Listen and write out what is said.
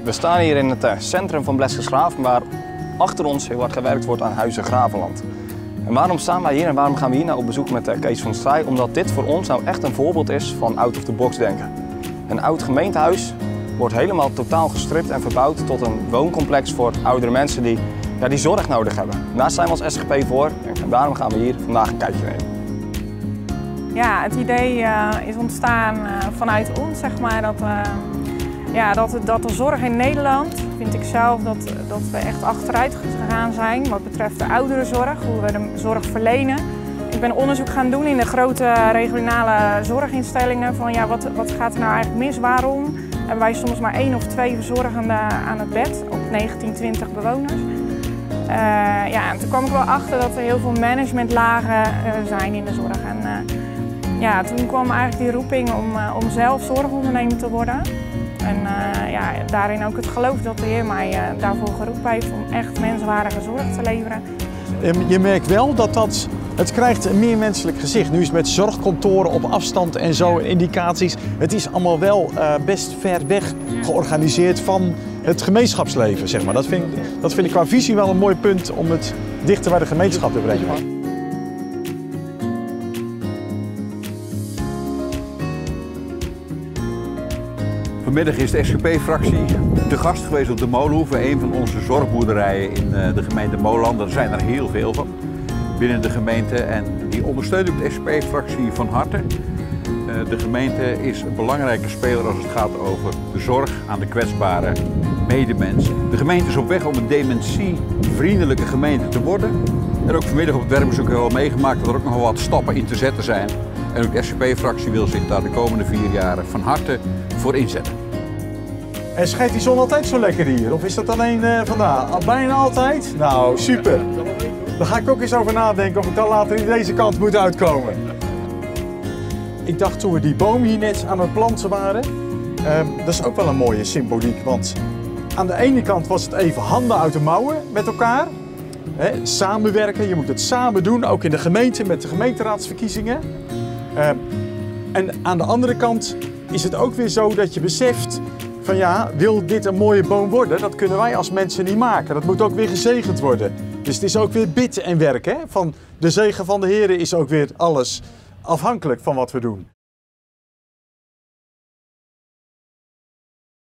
We staan hier in het centrum van Bleskensgraaf, waar achter ons heel hard gewerkt wordt aan Huizen Gravenland. En waarom staan wij hier en waarom gaan we hier nou op bezoek met Kees van Strij? Omdat dit voor ons nou echt een voorbeeld is van out of the box denken. Een oud gemeentehuis wordt helemaal totaal gestript en verbouwd tot een wooncomplex voor oudere mensen die zorg nodig hebben. Daar zijn we als SGP voor en daarom gaan we hier vandaag een kijkje nemen. Ja, het idee is ontstaan vanuit ons, zeg maar, dat de zorg in Nederland, vind ik zelf, dat we echt achteruit gegaan zijn wat betreft de ouderenzorg, hoe we de zorg verlenen. Ik ben onderzoek gaan doen in de grote regionale zorginstellingen van wat gaat er nou eigenlijk mis, waarom hebben wij soms maar 1 of 2 verzorgenden aan het bed op 19, 20 bewoners. En toen kwam ik wel achter dat er heel veel managementlagen zijn in de zorg. En toen kwam eigenlijk die roeping om zelf zorgondernemer te worden. En daarin ook het geloof dat de Heer mij daarvoor geroepen heeft om echt menswaardige zorg te leveren. Je merkt wel dat het krijgt een meer menselijk gezicht. Nu is het met zorgkantoren op afstand en zo, indicaties. Het is allemaal wel best ver weg georganiseerd van het gemeenschapsleven, zeg maar. Dat vind ik qua visie wel een mooi punt om het dichter bij de gemeenschap te brengen. Vanmiddag is de SGP-fractie te gast geweest op de Molenhoeve, een van onze zorgboerderijen in de gemeente Moland. Er zijn er heel veel van binnen de gemeente en die ondersteunt ook de SGP-fractie van harte. De gemeente is een belangrijke speler als het gaat over de zorg aan de kwetsbare medemensen. De gemeente is op weg om een dementievriendelijke gemeente te worden. En ook vanmiddag op het werkbezoek hebben we al meegemaakt dat er ook nog wel wat stappen in te zetten zijn. En ook de SGP-fractie wil zich daar de komende 4 jaar van harte voor inzetten. En schijnt die zon altijd zo lekker hier? Of is dat alleen vandaag? Bijna altijd? Nou, super. Daar ga ik ook eens over nadenken of ik dan later in deze kant moet uitkomen. Ik dacht toen we die boom hier net aan het planten waren, dat is ook wel een mooie symboliek. Want aan de ene kant was het even handen uit de mouwen met elkaar. Samenwerken, je moet het samen doen, ook in de gemeente met de gemeenteraadsverkiezingen. En aan de andere kant is het ook weer zo dat je beseft van wil dit een mooie boom worden? Dat kunnen wij als mensen niet maken. Dat moet ook weer gezegend worden. Dus het is ook weer bidden en werken. Van de zegen van de Heer is ook weer alles afhankelijk van wat we doen.